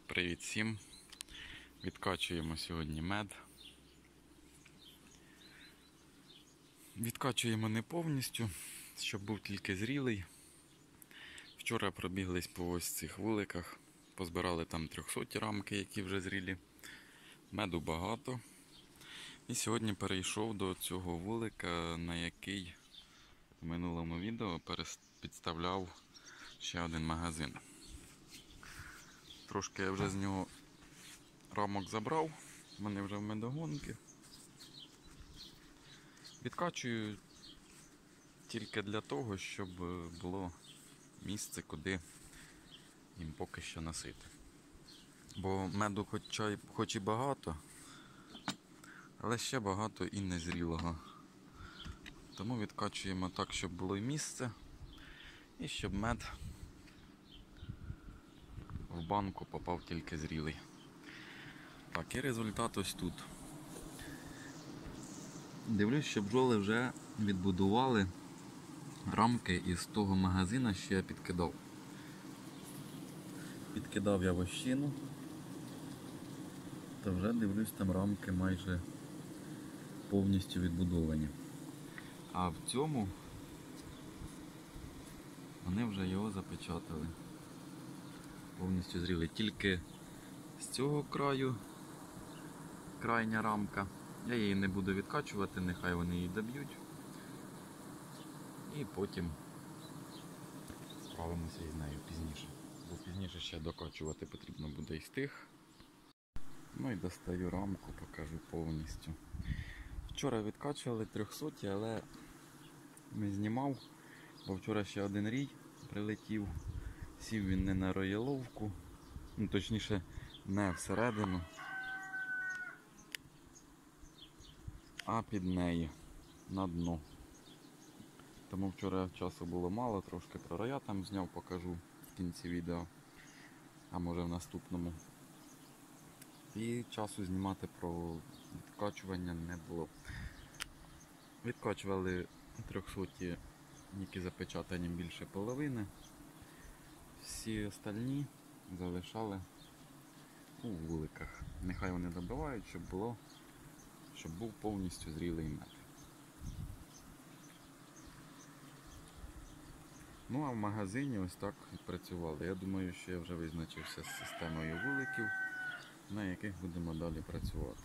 Привіт всім! Відкачуємо сьогодні мед. Відкачуємо не повністю, щоб був тільки зрілий. Вчора пробіглись по ось цих вуликах, позбирали там 300 рамки, які вже зрілі. Меду багато. І сьогодні перейшов до цього вулика, на який в минулому відео підставляв ще один магазин. Трошки я вже з нього рамок забрав, вони вже в медогонки. Відкачую тільки для того, щоб було місце, куди їм поки що носити. Бо меду хоч і багато, але ще багато і незрілого. Тому відкачуємо так, щоб було і місце, і щоб мед в банку попав тільки зрілий. Так, і результат ось тут. Дивлюсь, що бджоли вже відбудували рамки із того магазину, що я підкидав. Підкидав я вощину, то вже дивлюсь, там рамки майже повністю відбудовані. А в цьому вони вже його запечатали. Повністю зріли. Тільки з цього краю крайня рамка. Я її не буду відкачувати, нехай вони її доб'ють. І потім справимося із нею пізніше. Бо пізніше ще докачувати потрібно буде із тих. Ну і достаю рамку, покажу повністю. Вчора відкачували 300, але не знімав, бо вчора ще один рій прилетів. Сів він не на рояловку, ну точніше не всередину, а під неї, на дно. Тому вчора часу було мало, трошки про роя там зняв, покажу в кінці відео, а може в наступному. І часу знімати про відкачування не було. Відкачували 300, які запечатані більше половини. Всі остальні залишали у вуликах. Нехай вони добивають, щоб був повністю зрілий мед. Ну а в магазині ось так відпрацювали. Я думаю, що я вже визначився з системою вуликів, на яких будемо далі працювати.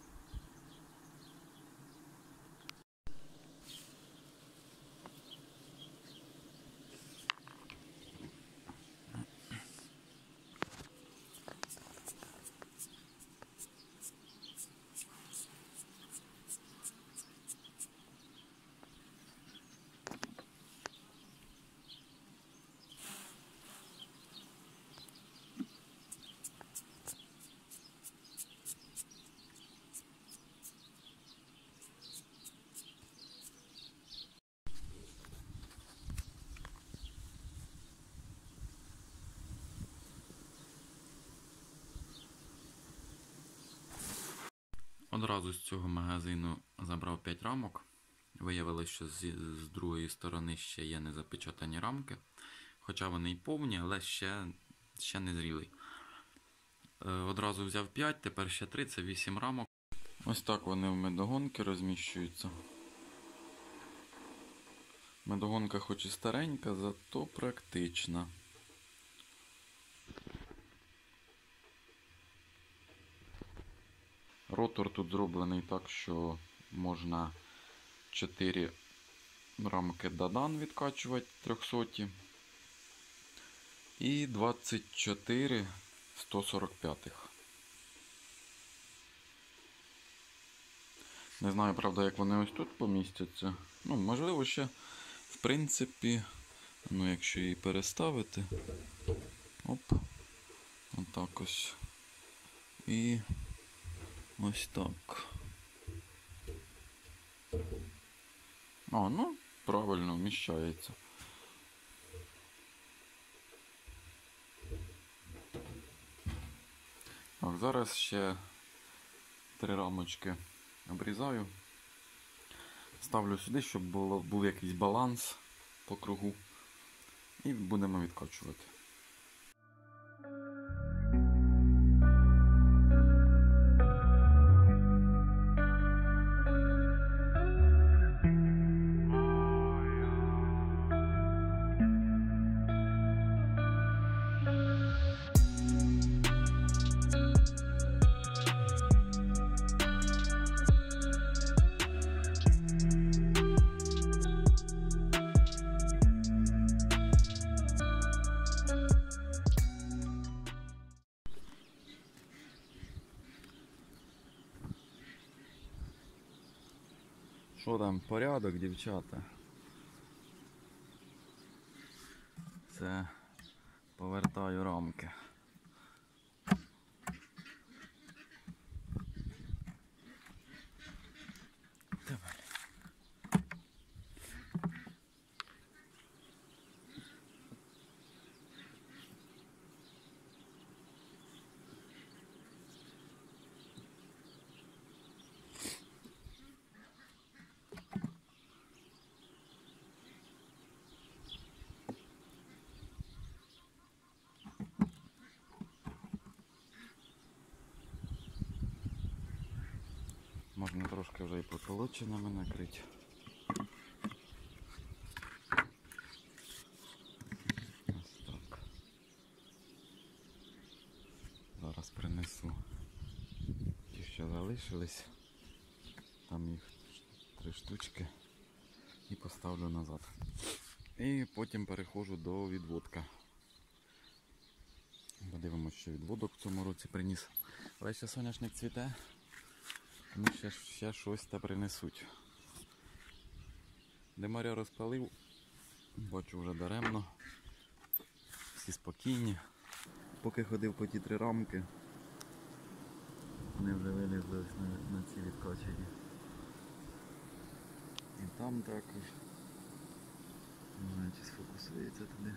Одразу з цього магазину забрав 5 рамок. Виявилося, що з другої сторони ще є незапечатані рамки. Хоча вони й повні, але ще не зрілий. Одразу взяв 5, тепер ще 3, це 8 рамок. Ось так вони в медогонки розміщуються. Медогонка хоч і старенька, зато практична. Ротор тут зроблений так, що можна 4 рамки Дадан відкачувати 300 і 24 145. Не знаю, правда, як вони ось тут помістяться. Ну, можливо, ще, в принципі, ну, якщо її переставити. Оп. Отак ось. І ось так. А, ну, правильно, вміщається. Так, зараз ще 3 рамочки обрізаю. Ставлю сюди, щоб був якийсь баланс по кругу. І будемо відкачувати. Що там, порядок, дівчата? Це повертаю рамки. Давай. Можна трошки вже і потолоченими накрити. Ось так. Зараз принесу ті, що залишились. Там їх 3 штучки. І поставлю назад. І потім переходжу до відводка. Подивимося, що відводок в цьому році приніс. Але ще соняшник цвіте. Тому ще щось та принесуть. Димаря розпалив, бачу вже даремно. Всі спокійні. Поки ходив по ті 3 рамки, вони вже вилізли ось на ці відкачені. І там також. Не знаю, чи сфокусується туди.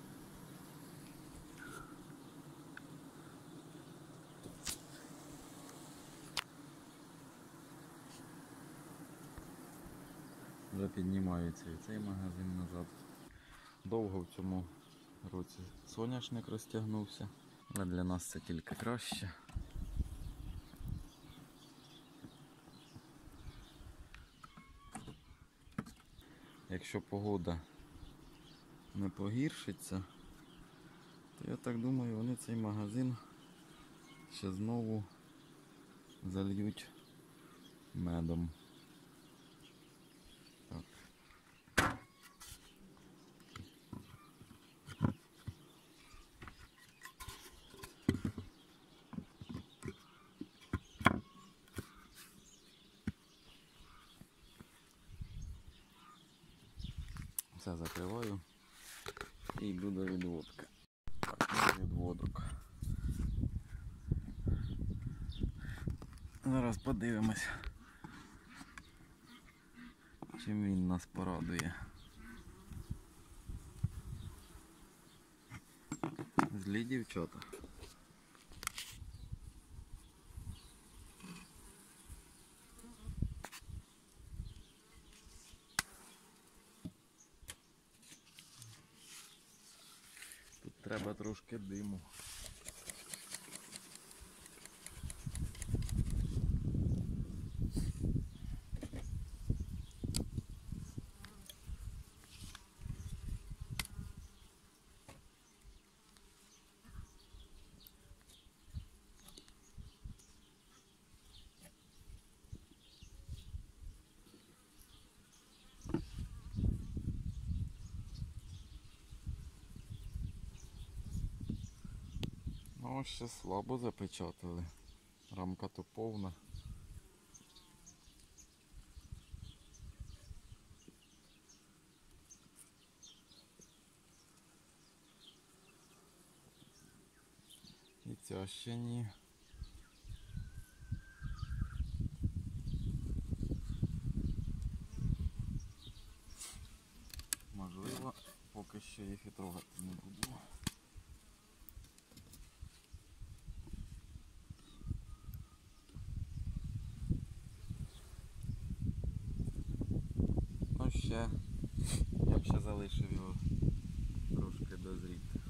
Вже піднімається і цей магазин назад. Довго в цьому році соняшник розтягнувся, але для нас це тільки краще. Якщо погода не погіршиться, то я так думаю, вони цей магазин ще знову зальють медом. Так. Все закриваю і йду до відводки. Так, відводок. Зараз подивимось, чим він нас порадує. Злі дівчата. Тут треба трошки диму. Ну, ще слабо запечатали. Рамка то повна. І ця ще ні. Можливо, поки що їх і трогати не буду. Ну я б ще залишив його трошки дозріти.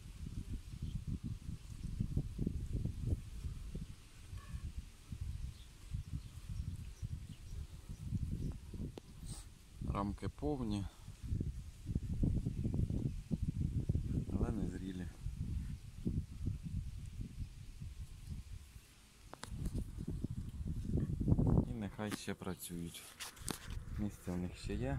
Рамки повні, але не зрілі. І нехай ще працюють. Місце в них ще є.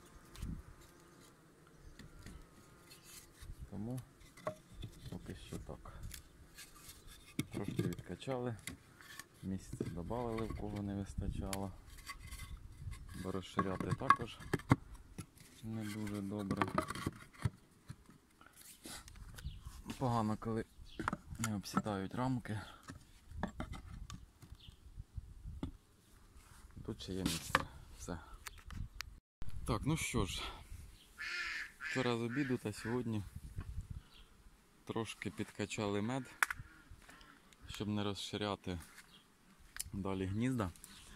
Тому поки що так. Трошки відкачали, місце додали, в кого не вистачало. бо розширяти також не дуже добре. Погано, коли не обсідають рамки. Тут ще є місце. Все. Так, ну що ж, вчора з обіду та сьогодні трошки підкачали мед, щоб не розширяти далі гнізда.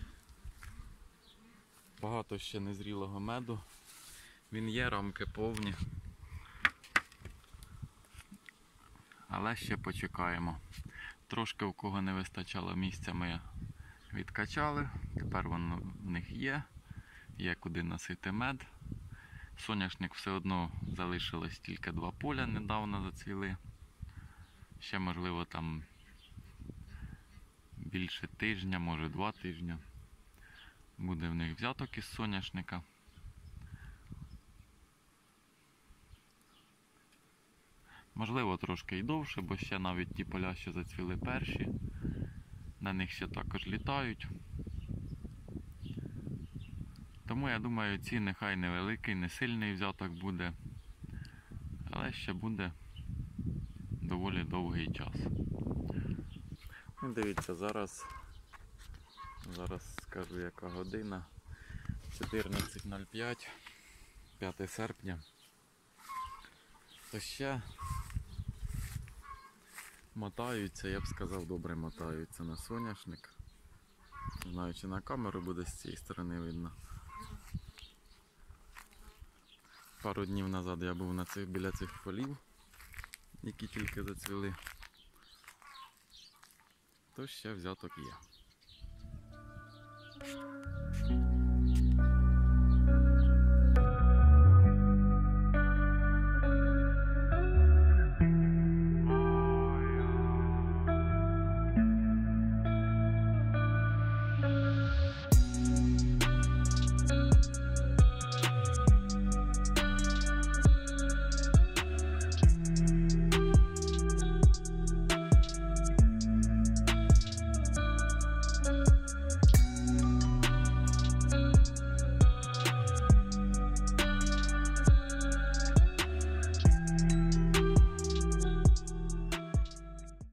Багато ще незрілого меду. Він є, рамки повні. Але ще почекаємо. Трошки у кого не вистачало місця, ми відкачали. Тепер воно в них є. Є куди носити мед. Соняшник все одно залишилось тільки 2 поля, недавно зацвіли. Ще можливо там більше тижня, може 2 тижні. Буде в них взяток із соняшника. Можливо трошки і довше, бо ще навіть ті поля, що зацвіли перші, на них ще також літають. Тому я думаю, ці нехай невеликий, не сильний взяток буде, але ще буде доволі довгий час. Дивіться, зараз скажу яка година. 14:05, 5 серпня. То ще мотаються, я б сказав, добре мотаються на соняшник. Не знаю, чи на камеру буде з цієї сторони видно. Пару днів назад я був біля цих полів, які тільки зацвіли. То ще взяток є.